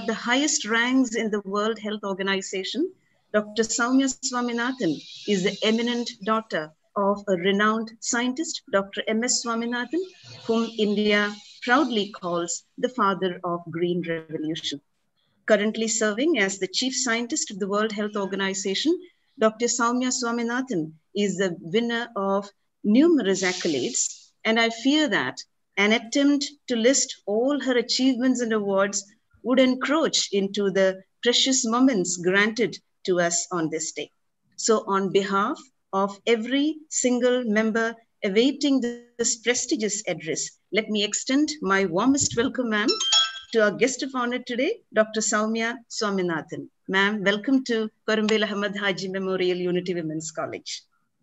the highest ranks in the World Health Organization, Dr. Soumya Swaminathan is the eminent daughter of a renowned scientist, Dr. M.S. Swaminathan, whom India proudly calls the father of Green Revolution. Currently serving as the chief scientist of the World Health Organization, Dr. Soumya Swaminathan is the winner of numerous accolades, and I fear that an attempt to list all her achievements and awards would encroach into the precious moments granted to us on this day. So on behalf of every single member awaiting this prestigious address, let me extend my warmest welcome, ma'am, to our guest of honor today, Dr. Soumya Swaminathan. Ma'am, welcome to Korumbel Ahmad Haji Memorial Unity Women's College.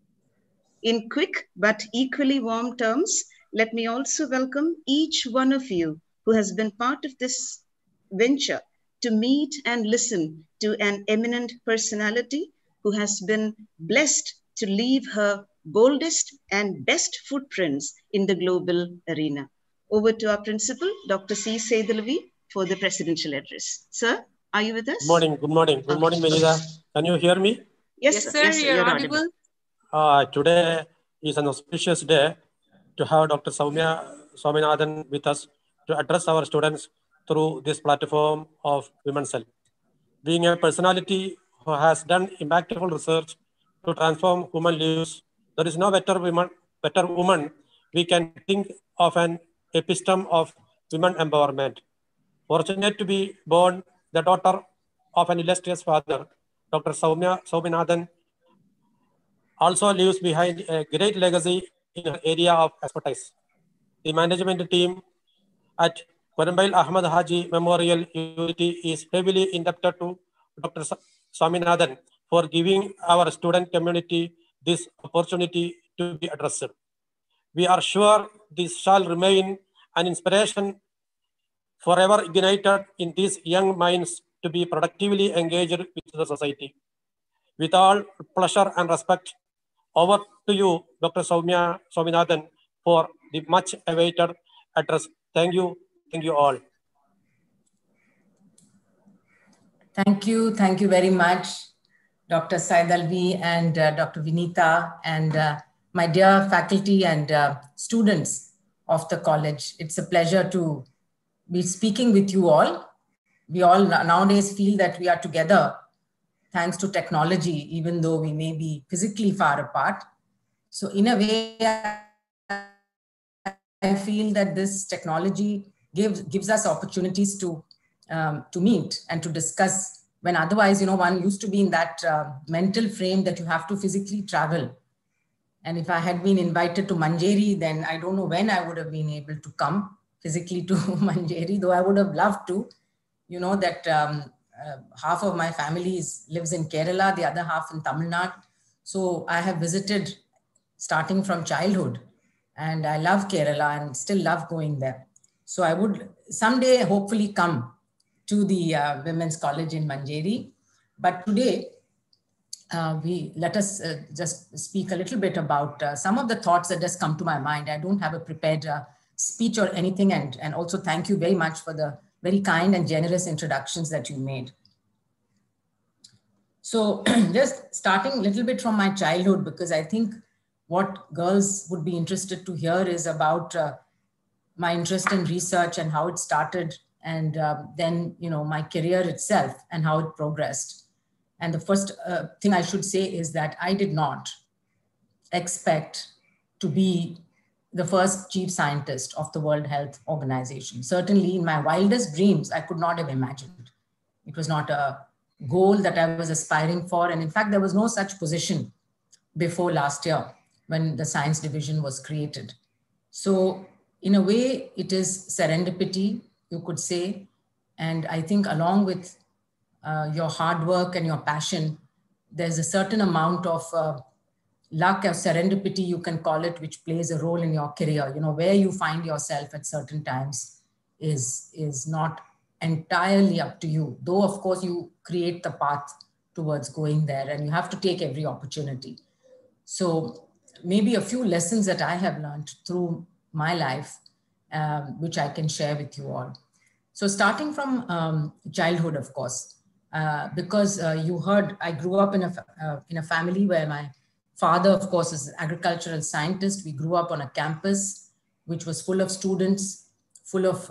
In quick but equally warm terms, let me also welcome each one of you who has been part of this venture to meet and listen to an eminent personality who has been blessed to leave her boldest and best footprints in the global arena. Over to our principal, Dr. C. Seidalavi, for the presidential address. Sir, are you with us? Good morning. Good morning. Good morning, Melida. Can you hear me? Yes, sir. Yes, sir. You're audible. Today is an auspicious day to have Dr. Soumya Swaminathan with us to address our students through this platform of Women's Health. Being a personality who has done impactful research to transform human lives, there is no better woman we can think of an epitome of women empowerment. Fortunate to be born the daughter of an illustrious father, Dr. Soumya Swaminathan also leaves behind a great legacy in her area of expertise. The management team at Korumbel Ahmad Haji Memorial Unity is heavily indebted to Dr. Swaminathan for giving our student community this opportunity to be addressed. We are sure this shall remain an inspiration forever ignited in these young minds to be productively engaged with the society. With all pleasure and respect, over to you, Dr. Soumya Swaminathan, for the much awaited address. Thank you all. Thank you very much, Dr. Seidalavi and Dr. Vinita and my dear faculty and students of the college. It's a pleasure to be speaking with you all. We all nowadays feel that we are together thanks to technology, even though we may be physically far apart. So in a way, I feel that this technology gives us opportunities to meet and to discuss, when otherwise, one used to be in that mental frame that you have to physically travel. And if I had been invited to Manjeri, then I don't know when I would have been able to come physically to Manjeri, though I would have loved to. You know that half of my family lives in Kerala, the other half in Tamil Nadu. So I have visited starting from childhood, and I love Kerala and still love going there. So I would someday hopefully come to the Women's College in Manjeri. But today, let us just speak a little bit about some of the thoughts that just come to my mind. I don't have a prepared speech or anything, and also thank you very much for the very kind and generous introductions that you made. So just starting a little bit from my childhood, because I think what girls would be interested to hear is about my interest in research and how it started, and then, my career itself and how it progressed. And the first thing I should say is that I did not expect to be the first chief scientist of the World Health Organization. Certainly in my wildest dreams, I could not have imagined. It was not a goal that I was aspiring for. And in fact, there was no such position before last year when the science division was created. So in a way, it is serendipity, you could say. And I think along with your hard work and your passion, there's a certain amount of luck or serendipity, you can call it, which plays a role in your career. Where you find yourself at certain times is not entirely up to you, though of course you create the path towards going there, and you have to take every opportunity. So maybe a few lessons that I have learned through my life, which I can share with you all. So starting from childhood, of course, because you heard, I grew up in a family where my father, of course, is an agricultural scientist. We grew up on a campus which was full of students, full of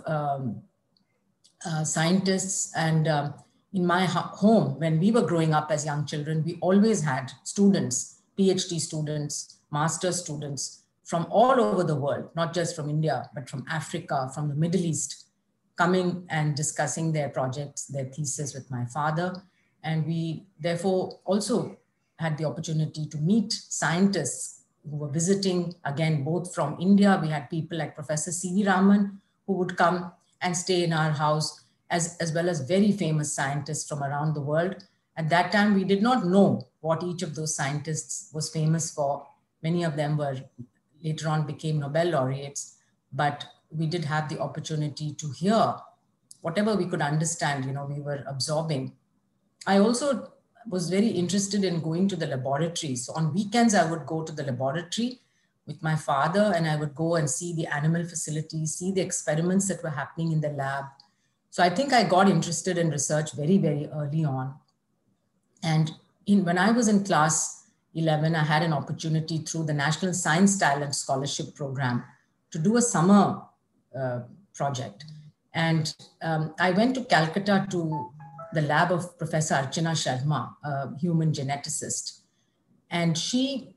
scientists. And in my home, when we were growing up as young children, we always had students, PhD students, master's students from all over the world, not just from India, but from Africa, from the Middle East, coming and discussing their projects, their thesis with my father. And we therefore also had the opportunity to meet scientists who were visiting, again, both from India. We had people like Professor C.V. Raman, who would come and stay in our house, as well as very famous scientists from around the world. At that time, we did not know what each of those scientists was famous for. Many of them were later on became Nobel laureates, but we did have the opportunity to hear whatever we could understand, we were absorbing. I also was very interested in going to the laboratory. So on weekends, I would go to the laboratory with my father, and I would go and see the animal facilities, see the experiments that were happening in the lab. So I think I got interested in research very, very early on. And when I was in class 11, I had an opportunity through the National Science Talent Scholarship Program to do a summer project. And I went to Calcutta to the lab of Professor Archana Sharma, a human geneticist. And she,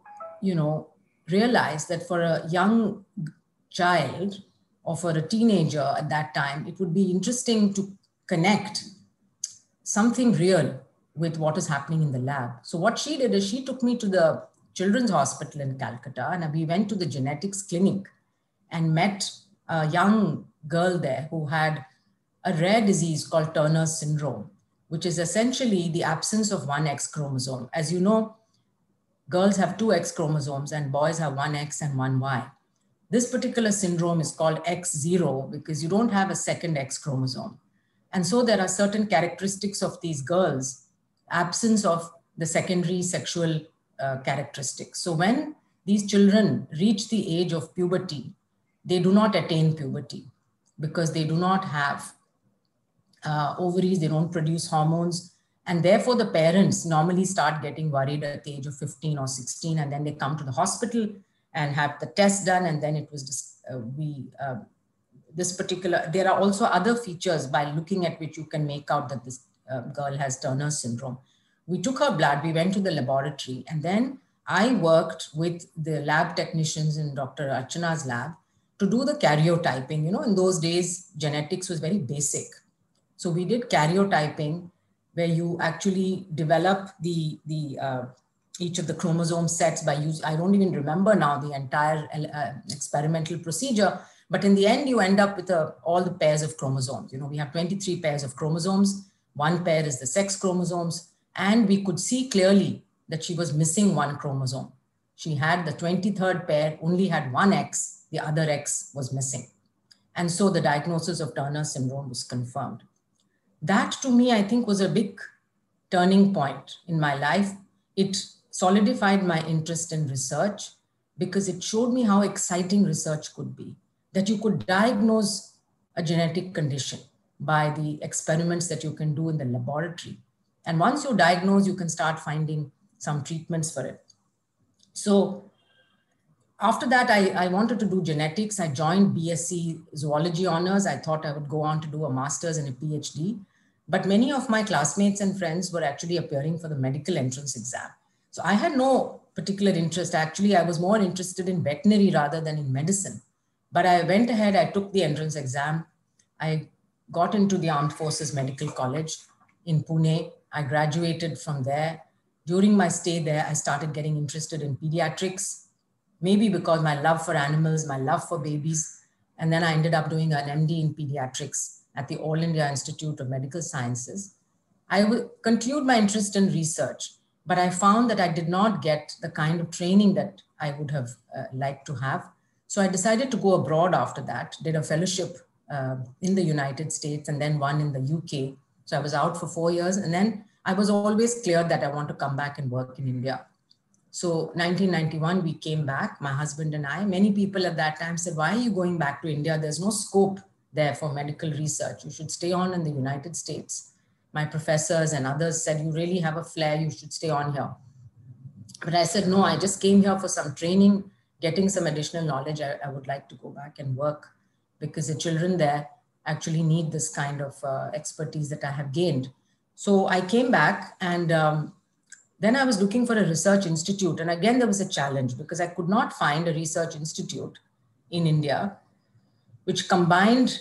realized that for a young child or for a teenager at that time, it would be interesting to connect something real with what is happening in the lab. So what she did is she took me to the Children's Hospital in Calcutta, and we went to the genetics clinic and met a young girl there who had a rare disease called Turner's syndrome, which is essentially the absence of one X chromosome. As you know, girls have two X chromosomes and boys have one X and one Y. This particular syndrome is called X0 because you don't have a second X chromosome. And so there are certain characteristics of these girls, absence of the secondary sexual characteristics. So when these children reach the age of puberty, they do not attain puberty because they do not have ovaries, they don't produce hormones. And therefore the parents normally start getting worried at the age of 15 or 16, and then they come to the hospital and have the test done. And then it was there are also other features by looking at which you can make out that this girl has Turner's syndrome. We took her blood, we went to the laboratory, and then I worked with the lab technicians in Dr. Archana's lab to do the karyotyping. In those days, genetics was very basic. So we did karyotyping, where you actually develop each of the chromosome sets by using, I don't even remember now the entire experimental procedure, but in the end, you end up with all the pairs of chromosomes. We have 23 pairs of chromosomes. One pair is the sex chromosomes. And we could see clearly that she was missing one chromosome. She had the 23rd pair, only had one X, the other X was missing. And so the diagnosis of Turner's syndrome was confirmed. That to me, I think, was a big turning point in my life. It solidified my interest in research because it showed me how exciting research could be, that you could diagnose a genetic condition by the experiments that you can do in the laboratory. And once you diagnose, you can start finding some treatments for it. So after that, I wanted to do genetics. I joined BSc Zoology Honors. I thought I would go on to do a master's and a PhD. But many of my classmates and friends were actually appearing for the medical entrance exam. So I had no particular interest. Actually, I was more interested in veterinary rather than in medicine. But I went ahead, I took the entrance exam. I got into the Armed Forces Medical College in Pune. I graduated from there. During my stay there, I started getting interested in pediatrics, maybe because my love for animals, my love for babies. And then I ended up doing an MD in pediatrics at the All India Institute of Medical Sciences. I continued my interest in research, but I found that I did not get the kind of training that I would have liked to have. So I decided to go abroad after that, did a fellowship in the United States and then one in the UK. So I was out for 4 years, and then I was always clear that I want to come back and work in India. So 1991, we came back, my husband and I. Many people at that time said, why are you going back to India? There's no scope there for medical research. You should stay on in the United States. My professors and others said, you really have a flair, you should stay on here. But I said, no, I just came here for some training, getting some additional knowledge. I would like to go back and work because the children there actually need this kind of expertise that I have gained. So I came back, and then I was looking for a research institute. And again, there was a challenge because I could not find a research institute in India which combined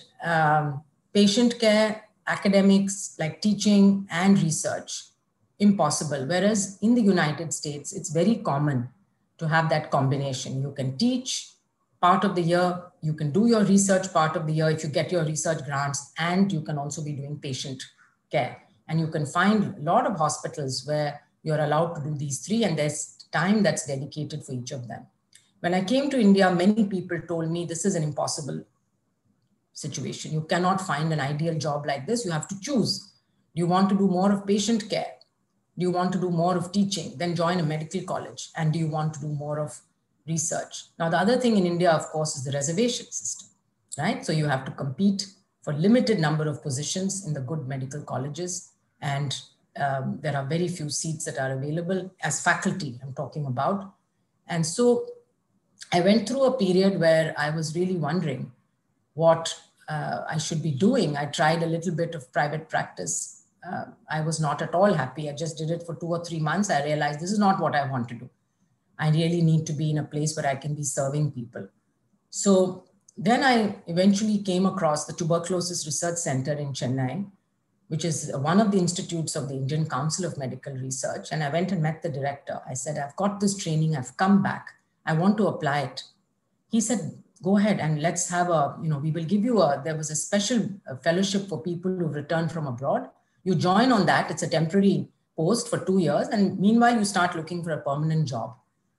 patient care, academics like teaching and research. Impossible. Whereas in the United States, it's very common to have that combination. You can teach part of the year, you can do your research part of the year if you get your research grants, and you can also be doing patient care. And you can find a lot of hospitals where you're allowed to do these three, and there's time that's dedicated for each of them. When I came to India, many people told me this is an impossible situation. You cannot find an ideal job like this. You have to choose. Do you want to do more of patient care? Do you want to do more of teaching? Then join a medical college. And do you want to do more of research? Now, the other thing in India, of course, is the reservation system, right? So you have to compete for limited number of positions in the good medical colleges. And there are very few seats that are available as faculty, I'm talking about. And so I went through a period where I was really wondering what I should be doing. I tried a little bit of private practice. I was not at all happy. I just did it for 2 or 3 months. I realized this is not what I want to do. I really need to be in a place where I can be serving people. So then I eventually came across the Tuberculosis Research Center in Chennai, which is one of the institutes of the Indian Council of Medical Research. And I went and met the director. I said, I've got this training. I've come back. I want to apply it. He said, go ahead and let's have we will give you there was a special fellowship for people who returned from abroad. You join on that. It's a temporary post for 2 years. And meanwhile, you start looking for a permanent job.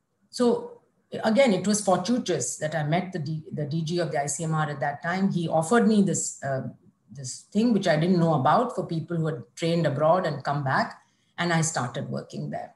So again, it was fortuitous that I met the DG of the ICMR at that time. He offered me this thing, which I didn't know about, for people who had trained abroad and come back. And I started working there.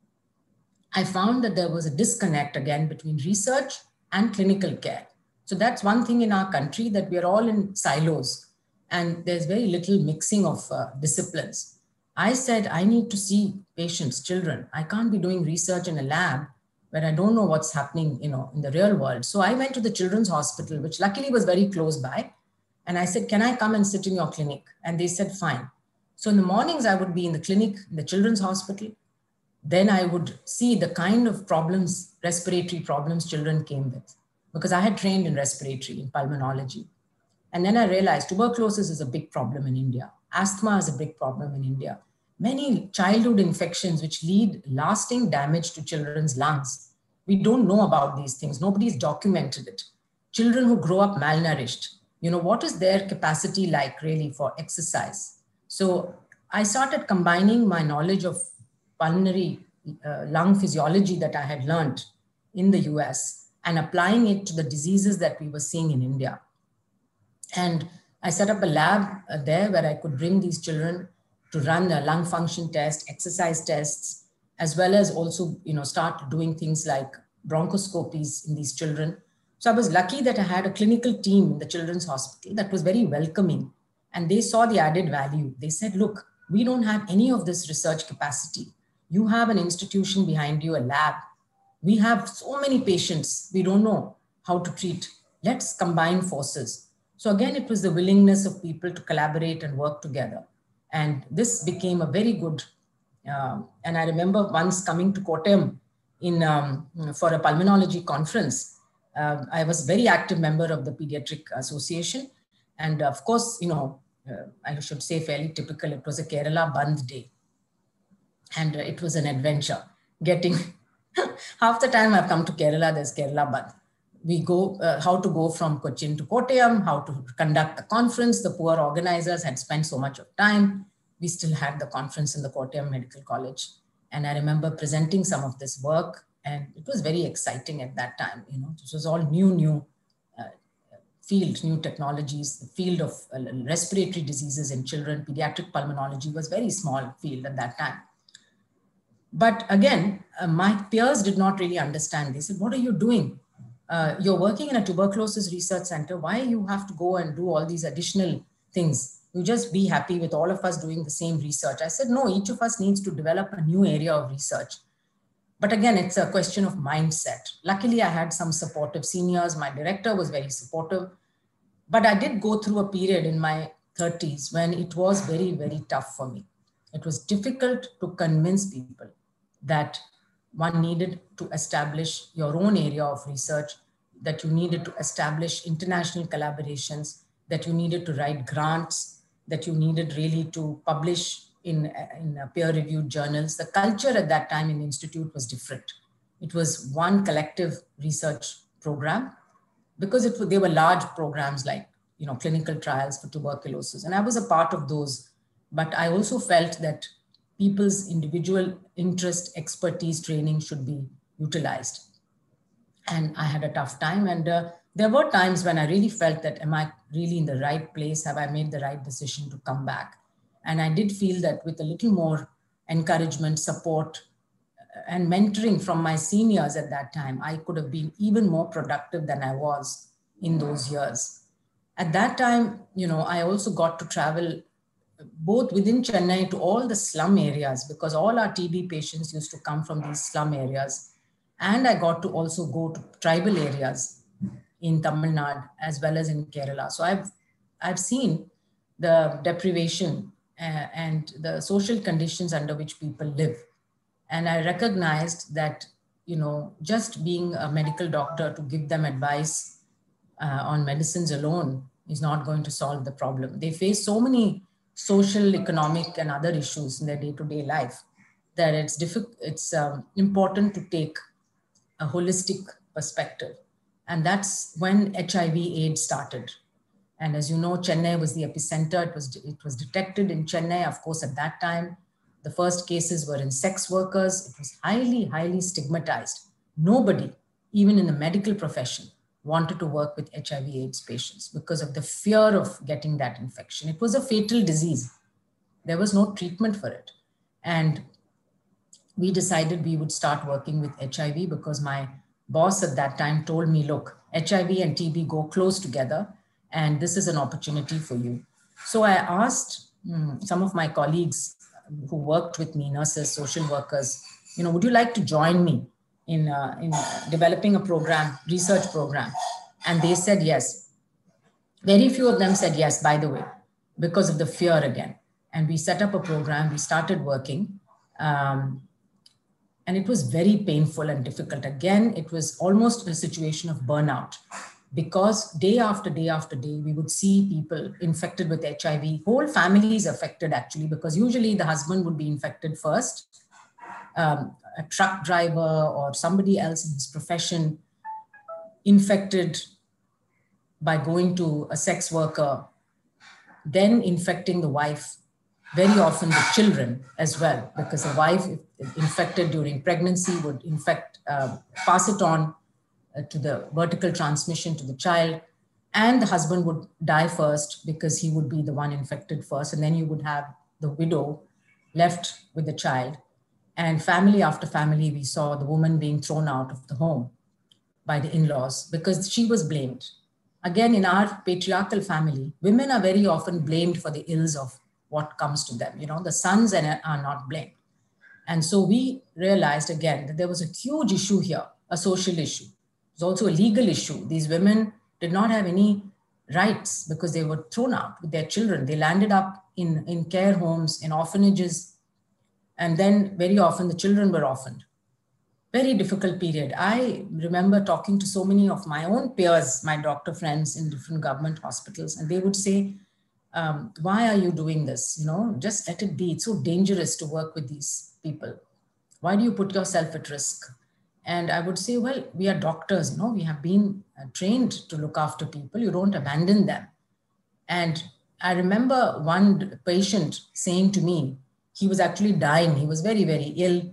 I found that there was a disconnect again between research and clinical care. So that's one thing in our country, that we are all in silos and there's very little mixing of disciplines. I said, I need to see patients, children. I can't be doing research in a lab where I don't know what's happening, in the real world. So I went to the Children's Hospital, which luckily was very close by. And I said, can I come and sit in your clinic? And they said, fine. So in the mornings, I would be in the clinic, in the Children's Hospital. Then I would see the kind of problems, respiratory problems children came with, because I had trained in respiratory, in pulmonology. And then I realized tuberculosis is a big problem in India. Asthma is a big problem in India. Many childhood infections which lead lasting damage to children's lungs. We don't know about these things. Nobody's documented it. Children who grow up malnourished, what is their capacity like really for exercise? So I started combining my knowledge of pulmonary lung physiology that I had learned in the US and applying it to the diseases that we were seeing in India. And I set up a lab there where I could bring these children to run a lung function test, exercise tests, as well as also, start doing things like bronchoscopies in these children. So I was lucky that I had a clinical team in the Children's Hospital that was very welcoming, and they saw the added value. They said, look, we don't have any of this research capacity. You have an institution behind you, a lab. We have so many patients. We don't know how to treat. Let's combine forces. So again, it was the willingness of people to collaborate and work together. And this became a very good, and I remember once coming to Kottayam for a pulmonology conference. I was a very active member of the Pediatric Association. And of course, I should say fairly typical, it was a Kerala Bandh day. And it was an adventure. Getting, half the time I've come to Kerala, there's Kerala Bandh. We go, how to go from Cochin to Kottayam, how to conduct the conference. The poor organizers had spent so much of time. We still had the conference in the Kottayam Medical College. And I remember presenting some of this work, and it was very exciting at that time. This was all new field, new technologies. The field of respiratory diseases in children, pediatric pulmonology was very small field at that time. But again, my peers did not really understand. They said, what are you doing? you're working in a tuberculosis research center. Why you have to go and do all these additional things? You just be happy with all of us doing the same research. I said, no, each of us needs to develop a new area of research. But again, it's a question of mindset. Luckily, I had some supportive seniors. My director was very supportive. But I did go through a period in my 30s when it was very, very tough for me. It was difficult to convince people that one needed to establish your own area of research, that you needed to establish international collaborations, that you needed to write grants, that you needed really to publish in peer-reviewed journals. The culture at that time in the institute was different. It was one collective research program because they were large programs like, you know, clinical trials for tuberculosis. And I was a part of those. But I also felt that people's individual interest, expertise, training should be utilized. And I had a tough time. And there were times when I really felt that, am I really in the right place? Have I made the right decision to come back? And I did feel that with a little more encouragement, support, and mentoring from my seniors at that time, I could have been even more productive than I was in those years. At that time, you know, I also got to travel both within Chennai to all the slum areas, because all our TB patients used to come from these slum areas. And I got to also go to tribal areas in Tamil Nadu as well as in Kerala. So I've seen the deprivation and the social conditions under which people live. And I recognized that, you know, just being a medical doctor to give them advice on medicines alone is not going to solve the problem. They face so many social, economic, and other issues in their day-to-day life that it's important to take a holistic perspective. And that's when HIV/AIDS started. And as you know, Chennai was the epicenter. It was detected in Chennai. Of course, at that time, the first cases were in sex workers. It was highly, highly stigmatized. Nobody, even in the medical profession, wanted to work with HIV/AIDS patients because of the fear of getting that infection. It was a fatal disease. There was no treatment for it. And we decided we would start working with HIV because my boss at that time told me, look, HIV and TB go close together, and this is an opportunity for you. So I asked some of my colleagues who worked with me, nurses, social workers, you know, would you like to join me in developing a program, research program? And they said yes. Very few of them said yes, by the way, because of the fear again. And we set up a program, we started working. And it was very painful and difficult. Again, it was almost a situation of burnout, because day after day after day, we would see people infected with HIV, whole families affected actually, because usually the husband would be infected first, a truck driver or somebody else in his profession infected by going to a sex worker, then infecting the wife, very often the children as well, because the wife, if infected during pregnancy, would pass it on to the vertical transmission to the child, and the husband would die first because he would be the one infected first, and then you would have the widow left with the child. And family after family, we saw the woman being thrown out of the home by the in-laws because she was blamed. Again, in our patriarchal family, women are very often blamed for the ills of what comes to them. You know, the sons are not blamed. And so we realized again that there was a huge issue here, a social issue. It was also a legal issue. These women did not have any rights because they were thrown out with their children. They landed up in care homes, in orphanages, and then very often the children were orphaned. Very difficult period. I remember talking to so many of my own peers, my doctor friends in different government hospitals, and they would say, why are you doing this? You know, just let it be. It's so dangerous to work with these people. Why do you put yourself at risk? And I would say, well, we are doctors, you know, we have been trained to look after people. You don't abandon them. And I remember one patient saying to me, he was actually dying. He was very, very ill.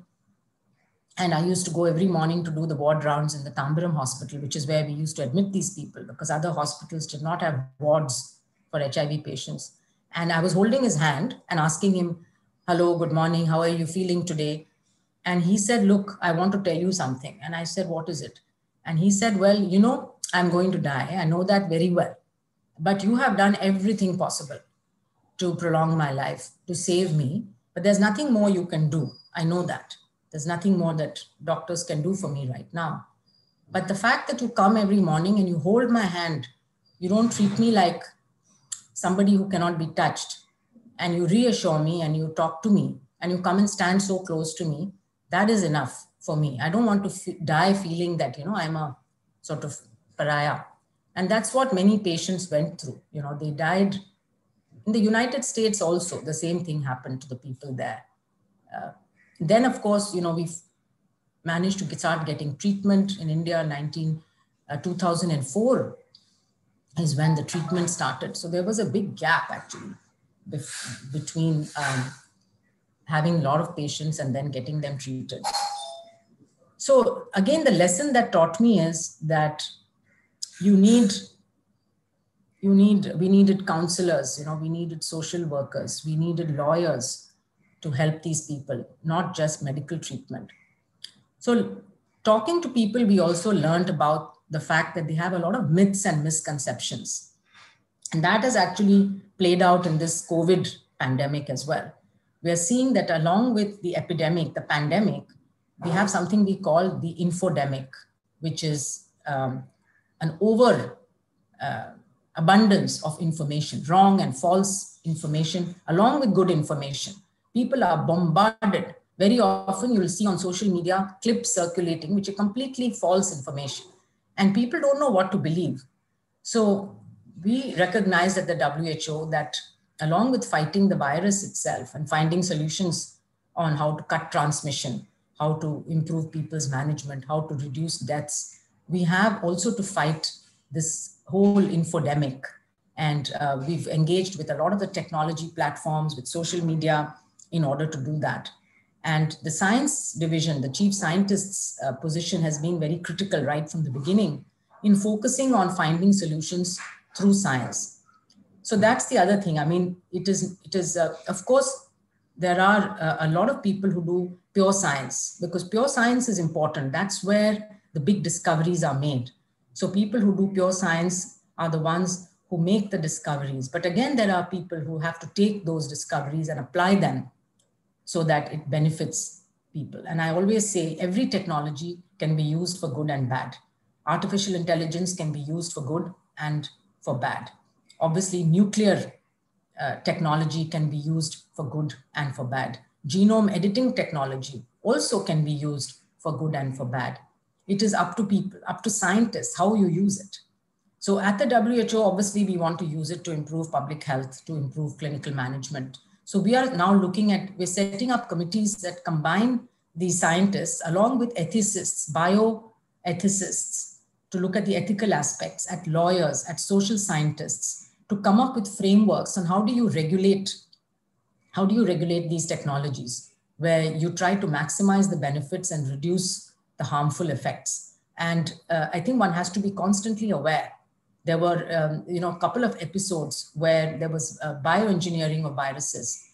And I used to go every morning to do the ward rounds in the Tambaram hospital, which is where we used to admit these people because other hospitals did not have wards for HIV patients. And I was holding his hand and asking him, hello, good morning, how are you feeling today? And he said, look, I want to tell you something. And I said, what is it? And he said, well, you know, I'm going to die. I know that very well. But you have done everything possible to prolong my life, to save me. But there's nothing more you can do. I know that. There's nothing more that doctors can do for me right now. But the fact that you come every morning and you hold my hand, you don't treat me like somebody who cannot be touched, and you reassure me and you talk to me and you come and stand so close to me, that is enough for me. I don't want to die feeling that, you know, I'm a sort of pariah. And that's what many patients went through. You know, they died. In the United States also, the same thing happened to the people there. Then, of course, you know, we've managed to start getting treatment in India. 2004 is when the treatment started. So there was a big gap actually between having a lot of patients and then getting them treated. So again, the lesson that taught me is that we needed counselors, you know, we needed social workers, we needed lawyers to help these people, not just medical treatment. So talking to people, we also learned about the fact that they have a lot of myths and misconceptions. And that has actually played out in this COVID pandemic as well. We are seeing that along with the epidemic, the pandemic, we have something we call the infodemic, which is an abundance of information, wrong and false information, along with good information. People are bombarded. Very often you will see on social media clips circulating, which are completely false information. And people don't know what to believe. So we recognize at the WHO that along with fighting the virus itself and finding solutions on how to cut transmission, how to improve people's management, how to reduce deaths, we have also to fight this whole infodemic. And we've engaged with a lot of the technology platforms, with social media in order to do that. And the science division, the chief scientist's position has been very critical right from the beginning in focusing on finding solutions through science. So that's the other thing. I mean, it is of course, there are a lot of people who do pure science, because pure science is important. That's where the big discoveries are made. So people who do pure science are the ones who make the discoveries. But again, there are people who have to take those discoveries and apply them so that it benefits people. And I always say every technology can be used for good and bad. Artificial intelligence can be used for good and for bad. Obviously, nuclear technology can be used for good and for bad. Genome editing technology also can be used for good and for bad. It is up to people, up to scientists, how you use it. So at the WHO, obviously, we want to use it to improve public health, to improve clinical management. So we are now we're setting up committees that combine these scientists along with ethicists, bioethicists, to look at the ethical aspects, at lawyers, at social scientists, to come up with frameworks on how do you regulate these technologies, where you try to maximize the benefits and reduce the harmful effects. And I think one has to be constantly aware. There were, a couple of episodes where there was bioengineering of viruses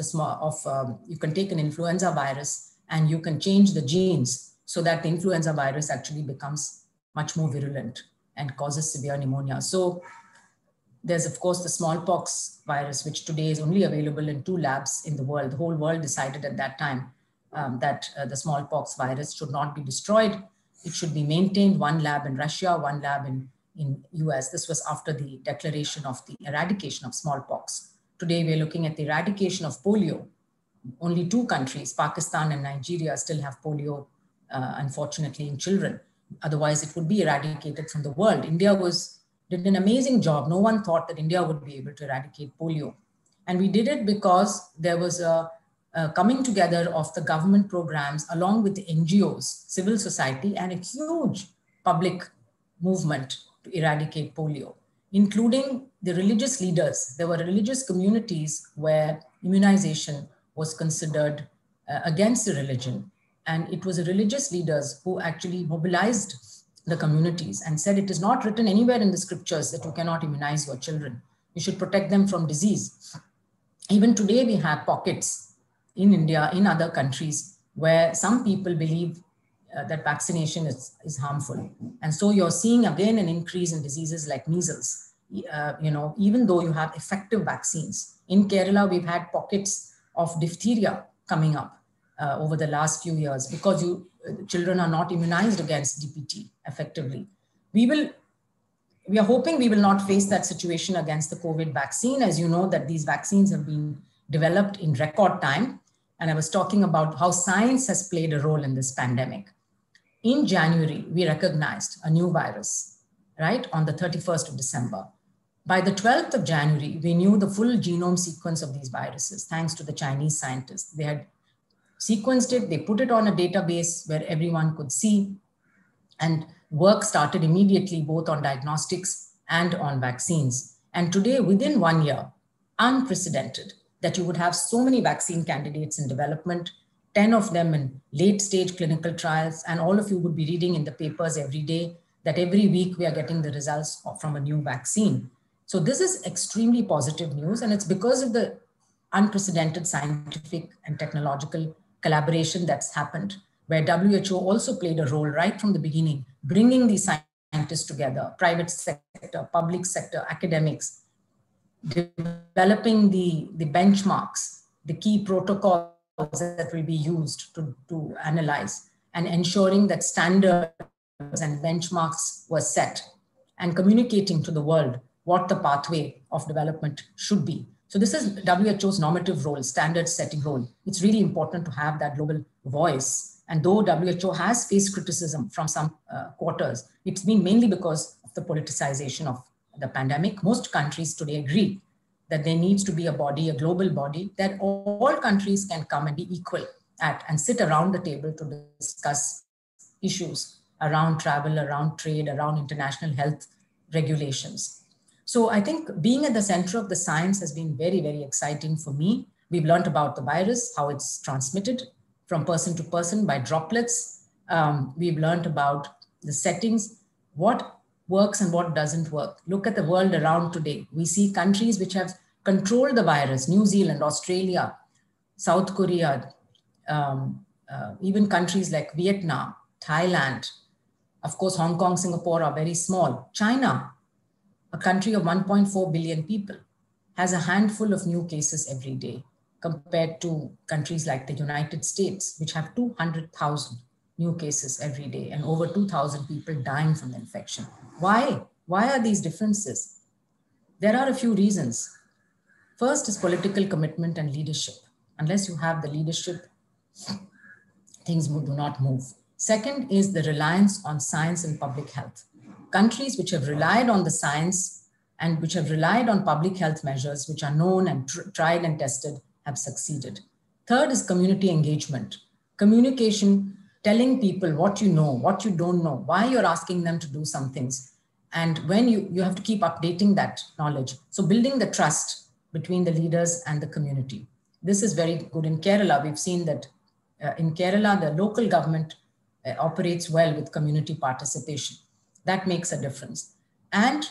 you can take an influenza virus and you can change the genes so that the influenza virus actually becomes much more virulent and causes severe pneumonia. So there's, of course, the smallpox virus, which today is only available in 2 labs in the world. The whole world decided at that time that the smallpox virus should not be destroyed. It should be maintained, 1 lab in Russia, 1 lab in US. This was after the declaration of the eradication of smallpox. Today, we're looking at the eradication of polio. Only 2 countries, Pakistan and Nigeria, still have polio, unfortunately, in children. Otherwise, it would be eradicated from the world. India did an amazing job. No one thought that India would be able to eradicate polio. And we did it because there was a coming together of the government programs along with the NGOs, civil society, and a huge public movement to eradicate polio, including the religious leaders. There were religious communities where immunization was considered against the religion. And it was the religious leaders who actually mobilized the communities and said, it is not written anywhere in the scriptures that you cannot immunize your children. You should protect them from disease. Even today, we have pockets in India, in other countries, where some people believe that vaccination is harmful. And so you're seeing again an increase in diseases like measles, even though you have effective vaccines. In Kerala, we've had pockets of diphtheria coming up over the last few years because children are not immunized against DPT effectively. We are hoping we will not face that situation against the COVID vaccine. As you know, that these vaccines have been developed in record time. And I was talking about how science has played a role in this pandemic. In January, we recognized a new virus, right, on the 31st of December. By the 12th of January, we knew the full genome sequence of these viruses, thanks to the Chinese scientists. They had sequenced it, they put it on a database where everyone could see, and work started immediately both on diagnostics and on vaccines. And today, within 1 year, unprecedented, that you would have so many vaccine candidates in development, 10 of them in late stage clinical trials, and all of you would be reading in the papers every day that every week we are getting the results from a new vaccine. So this is extremely positive news, and it's because of the unprecedented scientific and technological collaboration that's happened, where WHO also played a role right from the beginning, bringing these scientists together, private sector, public sector, academics, developing the benchmarks, the key protocols that will be used to analyze, and ensuring that standards and benchmarks were set, and communicating to the world what the pathway of development should be. So this is WHO's normative role, standard setting role. It's really important to have that global voice. And though WHO has faced criticism from some quarters, it's been mainly because of the politicization of the pandemic. Most countries today agree that there needs to be a body, a global body, that all countries can come and be equal at and sit around the table to discuss issues around travel, around trade, around international health regulations. So I think being at the center of the science has been very, very exciting for me. We've learned about the virus, how it's transmitted from person to person by droplets. We've learned about the settings, what works and what doesn't work. Look at the world around today. We see countries which have controlled the virus, New Zealand, Australia, South Korea, even countries like Vietnam, Thailand, of course, Hong Kong, Singapore are very small. China, a country of 1.4 billion people, has a handful of new cases every day compared to countries like the United States, which have 200,000 new cases every day and over 2,000 people dying from the infection. Why? Why are these differences? There are a few reasons. First is political commitment and leadership. Unless you have the leadership, things do not move. Second is the reliance on science and public health. Countries which have relied on the science and which have relied on public health measures, which are known and tried and tested, have succeeded. Third is community engagement. Communication, telling people what you know, what you don't know, why you're asking them to do some things. And when you have to keep updating that knowledge. So building the trust between the leaders and the community. This is very good in Kerala. We've seen that in Kerala, the local government operates well with community participation. That makes a difference. And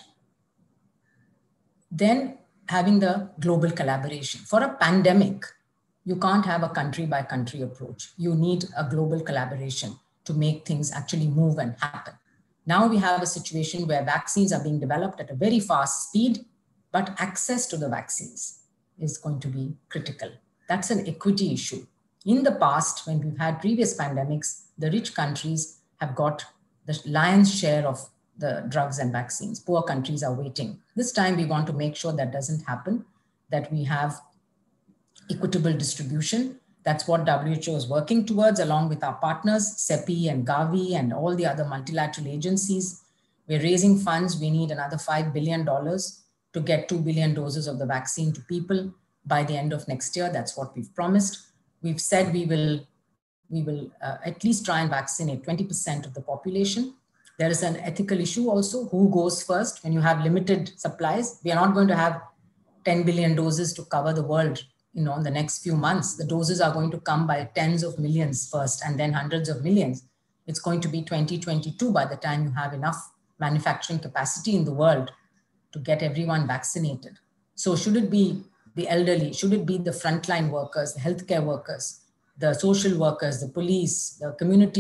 then having the global collaboration. For a pandemic, you can't have a country by country approach. You need a global collaboration to make things actually move and happen. Now we have a situation where vaccines are being developed at a very fast speed, but access to the vaccines is going to be critical. That's an equity issue. In the past, when we've had previous pandemics, the rich countries have got the lion's share of the drugs and vaccines. Poor countries are waiting. This time we want to make sure that doesn't happen, that we have equitable distribution. That's what WHO is working towards along with our partners, CEPI and Gavi and all the other multilateral agencies. We're raising funds. We need another $5 billion to get 2 billion doses of the vaccine to people by the end of next year. That's what we've promised. We've said we will at least try and vaccinate 20% of the population. There is an ethical issue also. Who goes first? When you have limited supplies, we are not going to have 10 billion doses to cover the world, in the next few months. The doses are going to come by tens of millions first and then hundreds of millions. It's going to be 2022 by the time you have enough manufacturing capacity in the world to get everyone vaccinated. So should it be the elderly? Should it be the frontline workers, the healthcare workers, the social workers, the police, the community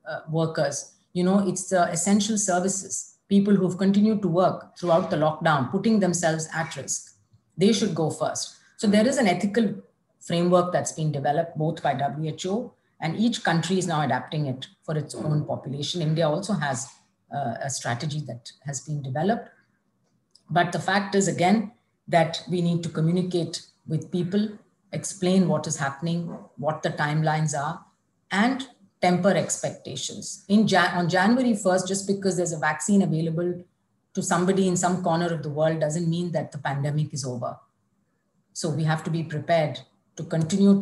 workers. You know, it's the essential services, people who've continued to work throughout the lockdown, putting themselves at risk. They should go first. So there is an ethical framework that's been developed both by WHO, and each country is now adapting it for its own population. India also has a strategy that has been developed. But the fact is, again, that we need to communicate with people, explain what is happening, what the timelines are, and temper expectations. On January 1st, just because there's a vaccine available to somebody in some corner of the world doesn't mean that the pandemic is over. So we have to be prepared to continue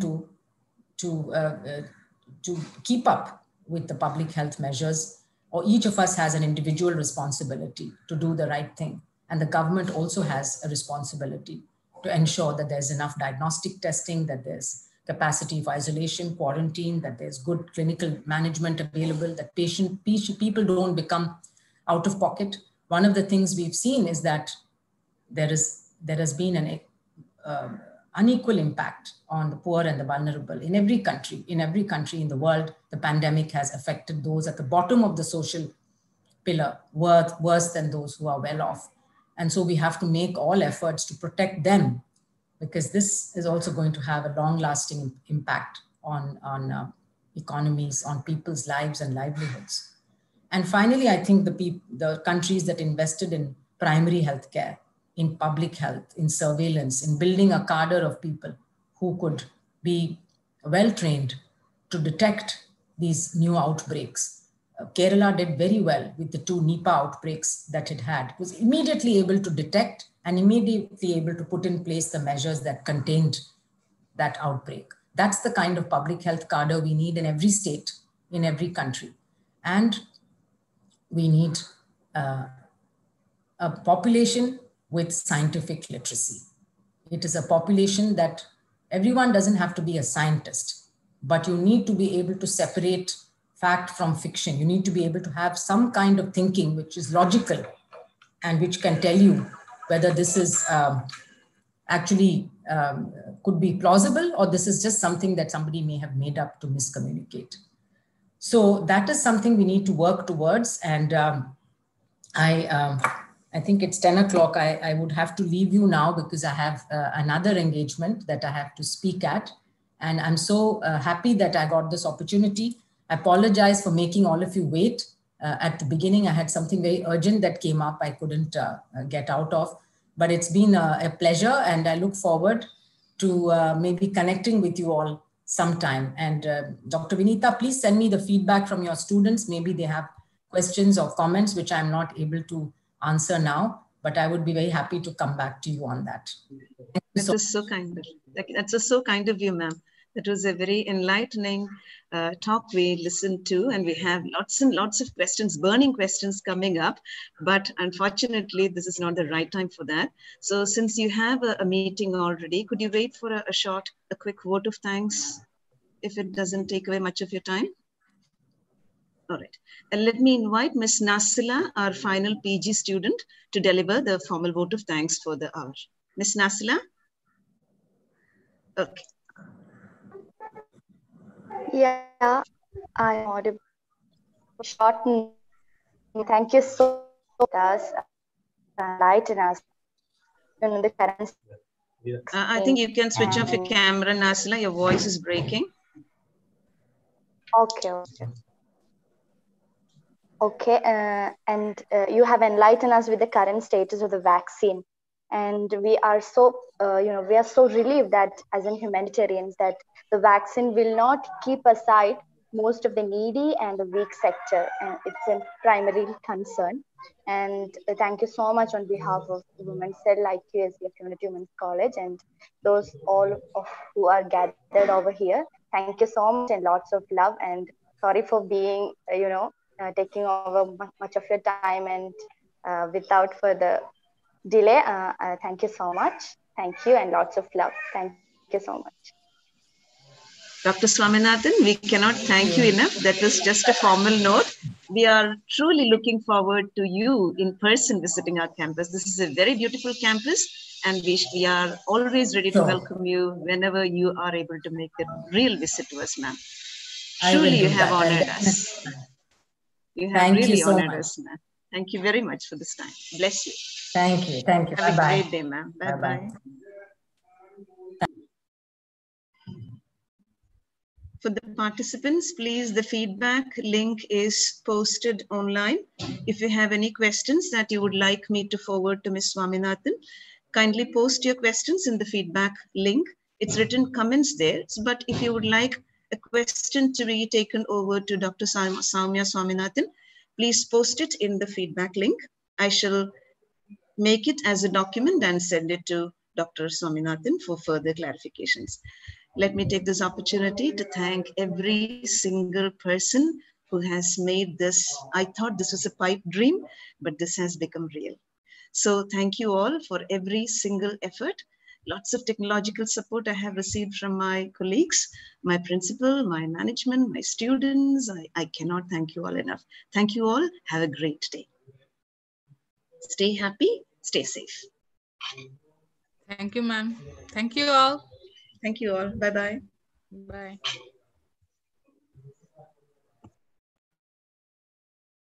to keep up with the public health measures, or each of us has an individual responsibility to do the right thing. And the government also has a responsibility to ensure that there's enough diagnostic testing, that there's capacity for isolation, quarantine, that there's good clinical management available, that people don't become out of pocket. One of the things we've seen is that there has been an unequal impact on the poor and the vulnerable in every country. In every country in the world, the pandemic has affected those at the bottom of the social pillar worse than those who are well off. And so we have to make all efforts to protect them, because this is also going to have a long-lasting impact on economies, on people's lives and livelihoods. And finally, I think the countries that invested in primary healthcare, in public health, in surveillance, in building a cadre of people who could be well-trained to detect these new outbreaks. Kerala did very well with the 2 Nipah outbreaks that it had. It was immediately able to detect and immediately able to put in place the measures that contained that outbreak. That's the kind of public health cadre we need in every state, in every country. And we need a population with scientific literacy. It is a population that everyone doesn't have to be a scientist, but you need to be able to separate fact from fiction. You need to be able to have some kind of thinking which is logical and which can tell you whether this is actually could be plausible, or this is just something that somebody may have made up to miscommunicate. So that is something we need to work towards. And I think it's 10 o'clock. I would have to leave you now because I have another engagement that I have to speak at. And I'm so happy that I got this opportunity. I apologize for making all of you wait. At the beginning, I had something very urgent that came up I couldn't get out of. But it's been a pleasure, and I look forward to maybe connecting with you all sometime. And Dr. Vinita, please send me the feedback from your students. Maybe they have questions or comments which I'm not able to answer now, but I would be very happy to come back to you on that. That is so kind of, that's so kind of you, ma'am. That was a very enlightening talk we listened to, and we have lots and lots of questions, burning questions coming up, but unfortunately, this is not the right time for that. So since you have a meeting already, could you wait for a quick vote of thanks, if it doesn't take away much of your time? All right, and let me invite Ms. Nasila, our final PG student, to deliver the formal vote of thanks for the hour. Ms. Nasila? Okay. Yeah, I'm audible. Short. Thank you so much for enlightening us in the current. I think you can switch off your camera, Nasila. Your voice is breaking. Okay. Okay, and you have enlightened us with the current status of the vaccine, and we are so we are so relieved that as in humanitarians that the vaccine will not keep aside most of the needy and the weak sector, and it's a primary concern. And thank you so much on behalf of Women's Cell like QSDF Community Women's College and those all of who are gathered over here. Thank you so much and lots of love, and sorry for being taking over much of your time, and without further delay, thank you so much. Thank you and lots of love. Thank you so much. Dr. Swaminathan, we cannot thank you enough. That was just a formal note. We are truly looking forward to you in person visiting our campus. This is a very beautiful campus, and we are always ready to welcome you whenever you are able to make a real visit to us, ma'am. Truly, you have honored us. You have really honored us, ma'am. Thank you very much for this time. Bless you. Thank you. Thank you. Have a great day, ma'am. Bye-bye. For the participants, please, the feedback link is posted online. If you have any questions that you would like me to forward to Ms. Swaminathan, kindly post your questions in the feedback link. It's written comments there, but if you would like a question to be taken over to Dr. Soumya Swaminathan, please post it in the feedback link. I shall make it as a document and send it to Dr. Swaminathan for further clarifications. Let me take this opportunity to thank every single person who has made this. I thought this was a pipe dream, but this has become real. So thank you all for every single effort. Lots of technological support I have received from my colleagues, my principal, my management, my students. I cannot thank you all enough. Thank you all. Have a great day. Stay happy, stay safe. Thank you, ma'am. Thank you all. Thank you all. Bye-bye. Bye.